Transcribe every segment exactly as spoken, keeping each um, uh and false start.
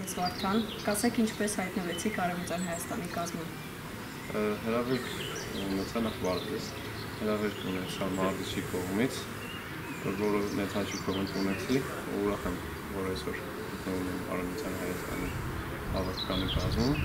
Բարևձեզ Վարդան, կասեք ինչպես հայտնվեցիք Արևմտյան Հայաստանի կազմում։ Հրավեր ունեցա նախ բարևձեզ, հրավեր ունեցա Մարզչի կողմից, որը մեծանչի կողմից ունեցի, ու ուրախ եմ, որ այսօր գտնվում եմ Արևմտյան Հայաստանի հավաքականի կազմում,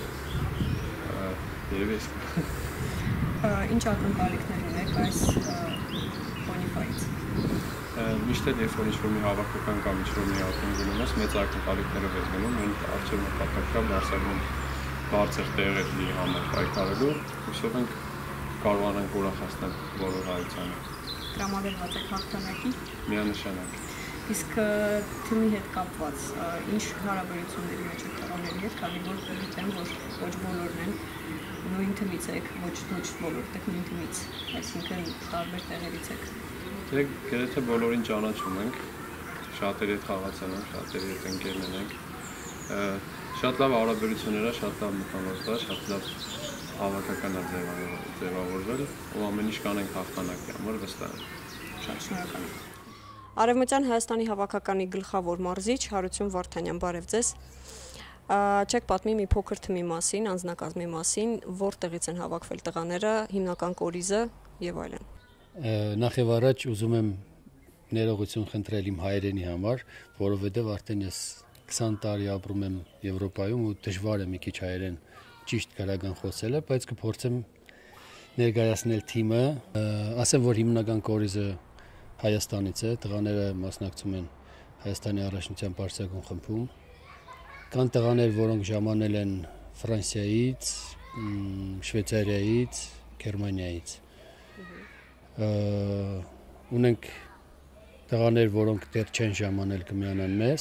երևի ես։ Ինչ ակնկալիքներ ունեք այս Bonify-ից։ Միշտ էլ երբ որ ինչ-որ մի հավաքական կամ ինչ-որ մի ակում գնում ես, մեծ ակնկալիքներով ես գնում, այն առջև նպատակա դարձյալ բարձր տեղերի համար պայքարելու, հուսով ենք կարողանանք ուրախացնել բոլոր հայությանը։ Տրամադրված եք հաղթանակի։ Միանշանակ։ Իսկ թիմի հետ կապված ինչ հարաբերությունների մեջ եք տղաների հետ, քանի որ գիտեմ, որ ոչ բոլորն են նույն թիմից եք, ոչ ոչ բոլորդ եք նույն թիմից, այսինքն տարբեր տեղերից եք։ Դե գրեթե բոլորին ճանաչում ենք, շատերի հետ խաղացել ենք, շատերի հետ ընկերներ ենք, շատ լավ հարաբերություններ, շատ լավ մթնոլորտ, շատ լավ հավաքական է ձևավորվել, ու ամեն ինչ կանենք հաղթանակի համար վստահ եմ։ Շատ շնորհակալ եմ։ Արևմտյան Հայաստանի հավաքականի գլխավոր մարզիչ Հարություն Վարդանյան, բարևձեզ։ Չեք պատմի մի փոքր թիմի մասին, անձնակազմի մասին, որտեղից են հավաքվել տղաները, հիմնական կորիզը եւ այլն։ Նախ եւ առաջ ուզում եմ ներողություն խնդրել իմ հայրենի համար, որովհետեւ արդեն ես քսան տարի ապրում եմ Եվրոպայում ու դժվար է մի քիչ հայերեն ճիշտ քրական խոսելը, բայց կփորձեմ ներկայացնել թիմը, ասեմ, որ հիմնական կորիզը Հայաստանից է, տղաները մասնակցում են Հայաստանի առաջնության պարսիական խմբում, կան տղաներ, որոնք ժամանել են Ֆրանսիայից, Շվեյցարիայից, Գերմանիայից, ունենք տղաներ, որոնք դեռ չեն ժամանել կմիանան մեզ,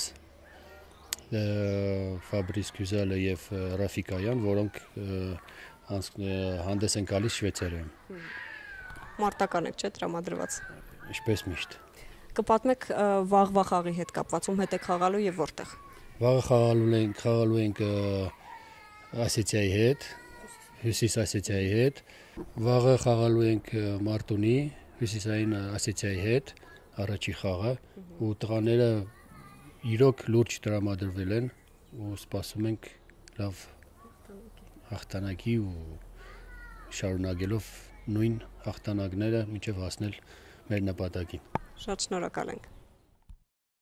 Ֆաբրիս Գյուզելը եւ Ռաֆիկ Այան, որոնք հանդես են գալիս Շվեյցարիայում։ Մարտական եք, չէ՞, տրամադրված։ Ինչպես միշտ։ Կպատմեք վաղվա խաղի հետ կապված, ում հետ եք խաղալու եւ որտեղ։ Վաղը խաղալու ենք, խաղալու ենք Ասիացիայի հետ, Հյուսիս Ասիացիայի հետ։ Վաղը խաղալու ենք Մարտունի, Հյուսիսային Ասիացիայի հետ, առաջի խաղը, ու տղաները իրոք լուրջ տրամադրվել են ու սպասում ենք լավ հաղթանակի ու շարունակելով նույն հաղթանակները մինչև հասնել մեր նպատակին։ Շատ շնորհակալ ենք։